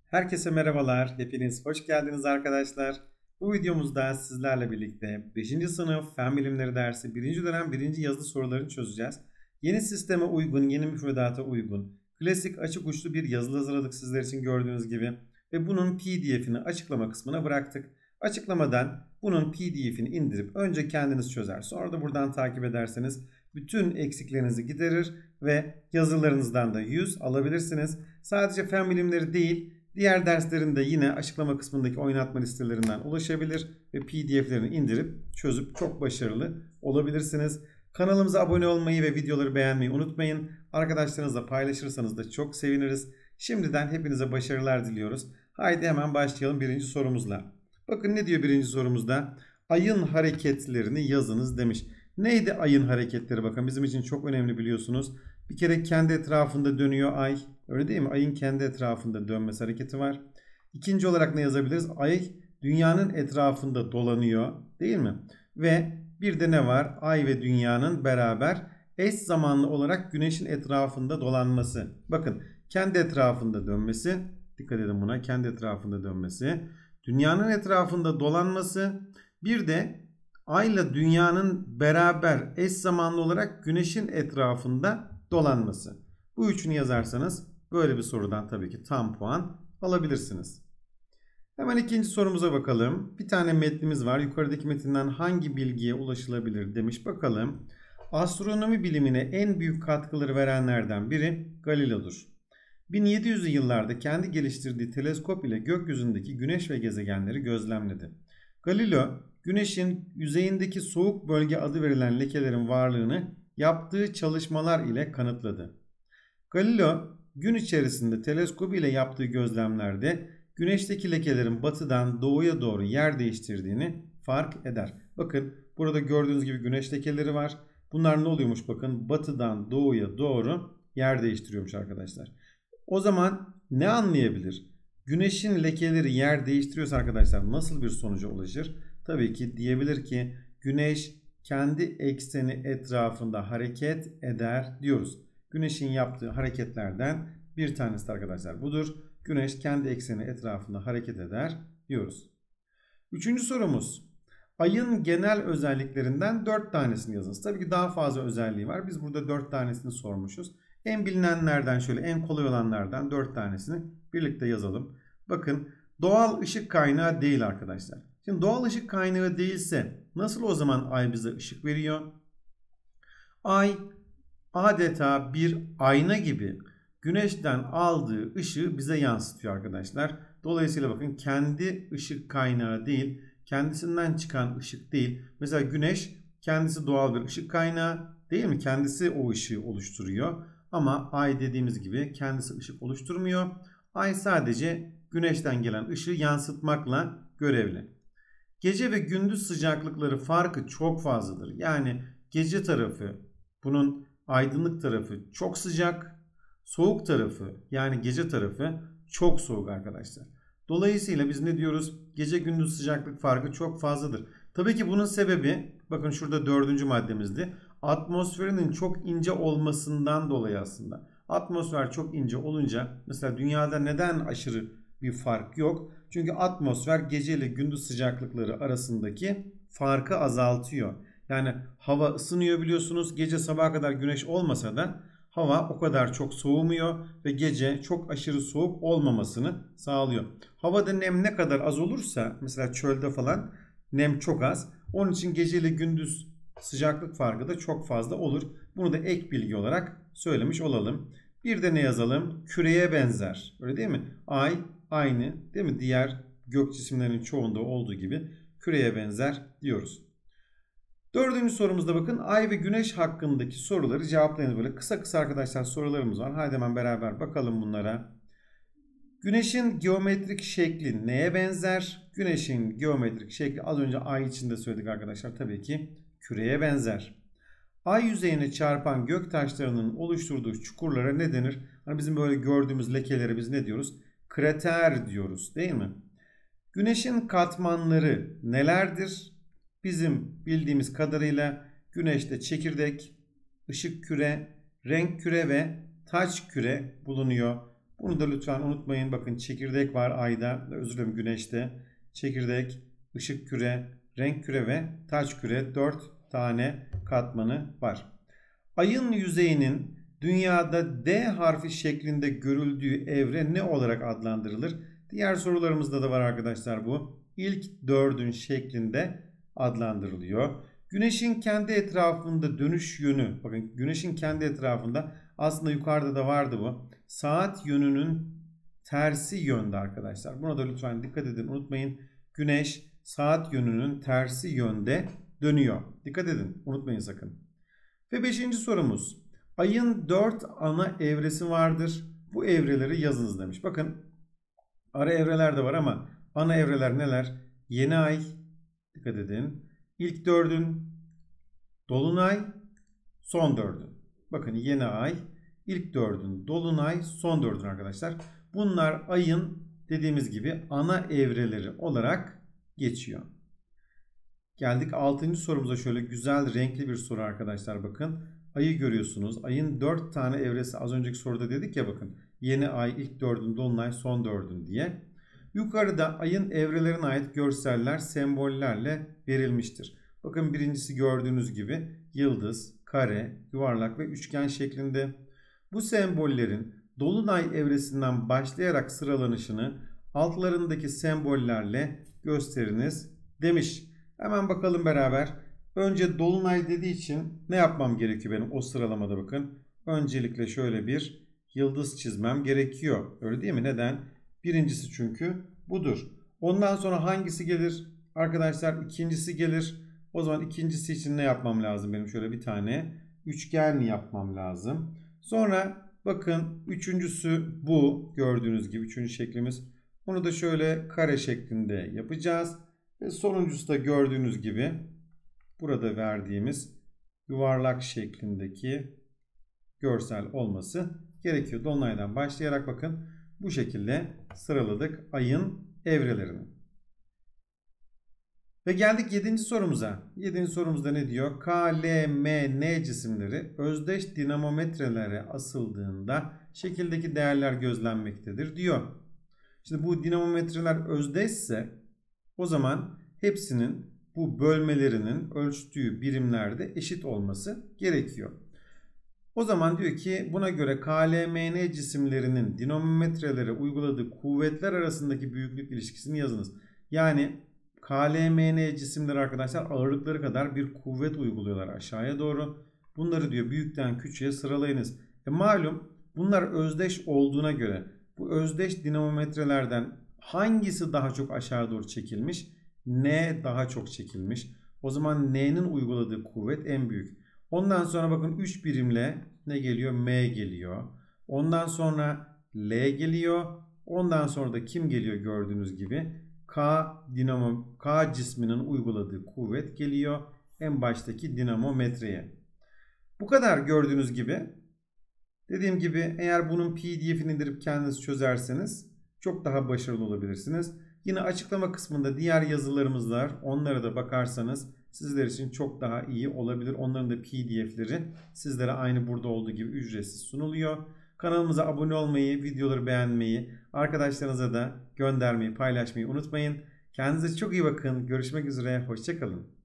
Herkese merhabalar. Hepiniz hoş geldiniz arkadaşlar. Bu videomuzda sizlerle birlikte 5. sınıf Fen Bilimleri dersi 1. dönem 1. yazılı sorularını çözeceğiz. Yeni sisteme uygun, yeni müfredata uygun, klasik açık uçlu bir yazılı hazırladık sizler için gördüğünüz gibi. Ve bunun PDF'ini açıklama kısmına bıraktık. Açıklamadan bunun PDF'ini indirip önce kendiniz çözer. Sonra da buradan takip ederseniz bütün eksiklerinizi giderir ve yazılarınızdan da 100 alabilirsiniz. Sadece fen bilimleri değil, diğer derslerin de yine açıklama kısmındaki oynatma listelerinden ulaşabilir ve PDF'lerini indirip çözüp çok başarılı olabilirsiniz. Kanalımıza abone olmayı ve videoları beğenmeyi unutmayın. Arkadaşlarınızla paylaşırsanız da çok seviniriz. Şimdiden hepinize başarılar diliyoruz. Haydi hemen başlayalım birinci sorumuzla. Bakın ne diyor birinci sorumuzda? Ayın hareketlerini yazınız demiş. Neydi ayın hareketleri? Bakın bizim için çok önemli biliyorsunuz. Bir kere kendi etrafında dönüyor ay. Öyle değil mi? Ayın kendi etrafında dönmesi hareketi var. İkinci olarak ne yazabiliriz? Ay dünyanın etrafında dolanıyor. Değil mi? Ve bir de ne var? Ay ve dünyanın beraber eş zamanlı olarak güneşin etrafında dolanması. Bakın kendi etrafında dönmesi. Dikkat edin buna. Kendi etrafında dönmesi. Dünyanın etrafında dolanması. Bir de Ayla dünyanın beraber eş zamanlı olarak güneşin etrafında dolanması. Bu üçünü yazarsanız böyle bir sorudan tabii ki tam puan alabilirsiniz. Hemen ikinci sorumuza bakalım. Bir tane metnimiz var. Yukarıdaki metinden hangi bilgiye ulaşılabilir demiş. Bakalım. Astronomi bilimine en büyük katkıları verenlerden biri Galileo'dur. 1700'lü yıllarda kendi geliştirdiği teleskop ile gökyüzündeki güneş ve gezegenleri gözlemledi. Galileo, güneşin yüzeyindeki soğuk bölge adı verilen lekelerin varlığını yaptığı çalışmalar ile kanıtladı. Galileo, gün içerisinde teleskop ile yaptığı gözlemlerde güneşteki lekelerin batıdan doğuya doğru yer değiştirdiğini fark eder. Bakın burada gördüğünüz gibi güneş lekeleri var. Bunlar ne oluyormuş bakın batıdan doğuya doğru yer değiştiriyormuş arkadaşlar. O zaman ne anlayabilir? Güneşin lekeleri yer değiştiriyorsa arkadaşlar nasıl bir sonuca ulaşır? Tabii ki diyebilir ki güneş kendi ekseni etrafında hareket eder diyoruz. Güneşin yaptığı hareketlerden bir tanesi arkadaşlar budur. Güneş kendi ekseni etrafında hareket eder diyoruz. Üçüncü sorumuz. Ayın genel özelliklerinden 4 tanesini yazınız. Tabii ki daha fazla özelliği var. Biz burada 4 tanesini sormuşuz. En bilinenlerden şöyle en kolay olanlardan 4 tanesini birlikte yazalım. Bakın doğal ışık kaynağı değil arkadaşlar. Şimdi doğal ışık kaynağı değilse nasıl o zaman ay bize ışık veriyor? Ay adeta bir ayna gibi güneşten aldığı ışığı bize yansıtıyor arkadaşlar. Dolayısıyla bakın kendi ışık kaynağı değil, kendisinden çıkan ışık değil. Mesela güneş kendisi doğal bir ışık kaynağı değil mi? Kendisi o ışığı oluşturuyor. Ama ay dediğimiz gibi kendisi ışık oluşturmuyor. Ay sadece güneşten gelen ışığı yansıtmakla görevli. Gece ve gündüz sıcaklıkları farkı çok fazladır. Yani gece tarafı bunun aydınlık tarafı çok sıcak, soğuk tarafı yani gece tarafı çok soğuk arkadaşlar. Dolayısıyla biz ne diyoruz? Gece gündüz sıcaklık farkı çok fazladır. Tabii ki bunun sebebi bakın şurada dördüncü maddemizdi. Atmosferinin çok ince olmasından dolayı aslında. Atmosfer çok ince olunca mesela dünyada neden aşırı bir fark yok? Çünkü atmosfer gece ile gündüz sıcaklıkları arasındaki farkı azaltıyor. Yani hava ısınıyor biliyorsunuz. Gece sabaha kadar güneş olmasa da hava o kadar çok soğumuyor ve gece çok aşırı soğuk olmamasını sağlıyor. Havada nem ne kadar az olursa mesela çölde falan nem çok az. Onun için gece ile gündüz sıcaklık farkı da çok fazla olur. Bunu da ek bilgi olarak söylemiş olalım. Bir de ne yazalım? Küreye benzer. Öyle değil mi? Ay aynı değil mi? Diğer gök cisimlerinin çoğunda olduğu gibi küreye benzer diyoruz. Dördüncü sorumuzda bakın ay ve güneş hakkındaki soruları cevaplayınız. Böyle kısa kısa arkadaşlar sorularımız var. Haydi hemen beraber bakalım bunlara. Güneşin geometrik şekli neye benzer? Güneşin geometrik şekli az önce ay için de söyledik arkadaşlar. Tabii ki küreye benzer. Ay yüzeyine çarpan gök taşlarının oluşturduğu çukurlara ne denir? Hani bizim böyle gördüğümüz lekelere biz ne diyoruz? Krater diyoruz değil mi? Güneşin katmanları nelerdir? Bizim bildiğimiz kadarıyla güneşte çekirdek, ışık küre, renk küre ve taç küre bulunuyor. Bunu da lütfen unutmayın. Bakın çekirdek var ayda, özür dilerim güneşte. Çekirdek, ışık küre, renk küre ve taç küre 4 tane katmanı var. Ayın yüzeyinin dünyada D harfi şeklinde görüldüğü evre ne olarak adlandırılır? Diğer sorularımızda da var arkadaşlar bu. İlk dördün şeklinde adlandırılıyor. Güneşin kendi etrafında dönüş yönü. Bakın güneşin kendi etrafında aslında yukarıda da vardı bu. Saat yönünün tersi yönde arkadaşlar. Buna da lütfen dikkat edin, unutmayın. Güneş saat yönünün tersi yönde dönüyor. Dikkat edin, unutmayın sakın. Ve 5. sorumuz. Ayın 4 ana evresi vardır. Bu evreleri yazınız demiş. Bakın ara evreler de var ama ana evreler neler? Yeni ay, dikkat edin. İlk dördün, dolunay, son dördün. Bakın yeni ay, ilk dördün, dolunay, son dördün arkadaşlar. Bunlar ayın dediğimiz gibi ana evreleri olarak geçiyor. Geldik 6. sorumuza, şöyle güzel renkli bir soru arkadaşlar bakın. Ayı görüyorsunuz. Ayın 4 tane evresi, az önceki soruda dedik ya bakın. Yeni ay, ilk dördün, dolunay, son dördün diye. Yukarıda ayın evrelerine ait görseller sembollerle verilmiştir. Bakın birincisi gördüğünüz gibi yıldız, kare, yuvarlak ve üçgen şeklinde. Bu sembollerin dolunay evresinden başlayarak sıralanışını altlarındaki sembollerle gösteriniz demiş. Hemen bakalım beraber. Önce dolunay dediği için ne yapmam gerekiyor benim o sıralamada bakın. Öncelikle şöyle bir yıldız çizmem gerekiyor. Öyle değil mi? Neden? Birincisi çünkü budur. Ondan sonra hangisi gelir? Arkadaşlar ikincisi gelir. O zaman ikincisi için ne yapmam lazım benim? Şöyle bir tane üçgen yapmam lazım. Sonra bakın üçüncüsü bu. Gördüğünüz gibi üçüncü şeklimiz. Onu da şöyle kare şeklinde yapacağız. Ve sonuncusu da gördüğünüz gibi burada verdiğimiz yuvarlak şeklindeki görsel olması gerekiyor. Dolunaydan başlayarak bakın bu şekilde sıraladık ayın evrelerini. Ve geldik 7. sorumuza. 7. sorumuzda ne diyor? K, L, M, N cisimleri özdeş dinamometrelere asıldığında şekildeki değerler gözlenmektedir diyor. Şimdi bu dinamometreler özdeşse o zaman hepsinin bu bölmelerinin ölçtüğü birimlerde eşit olması gerekiyor. O zaman diyor ki buna göre KLMN cisimlerinin dinamometrelere uyguladığı kuvvetler arasındaki büyüklük ilişkisini yazınız. Yani KLMN cisimleri arkadaşlar ağırlıkları kadar bir kuvvet uyguluyorlar aşağıya doğru. Bunları diyor büyükten küçüğe sıralayınız. Malum bunlar özdeş olduğuna göre bu özdeş dinamometrelerden hangisi daha çok aşağı doğru çekilmiş? N daha çok çekilmiş. O zaman N'nin uyguladığı kuvvet en büyük. Ondan sonra bakın 3 birimle ne geliyor? M geliyor. Ondan sonra L geliyor. Ondan sonra da kim geliyor gördüğünüz gibi? K cisminin uyguladığı kuvvet geliyor. En baştaki dinamometreye. Bu kadar gördüğünüz gibi. Dediğim gibi eğer bunun PDF'ini indirip kendiniz çözerseniz çok daha başarılı olabilirsiniz. Yine açıklama kısmında diğer yazılarımız var. Onlara da bakarsanız sizler için çok daha iyi olabilir. Onların da PDF'leri sizlere aynı burada olduğu gibi ücretsiz sunuluyor. Kanalımıza abone olmayı, videoları beğenmeyi, arkadaşlarınıza da göndermeyi, paylaşmayı unutmayın. Kendinize çok iyi bakın. Görüşmek üzere. Hoşça kalın.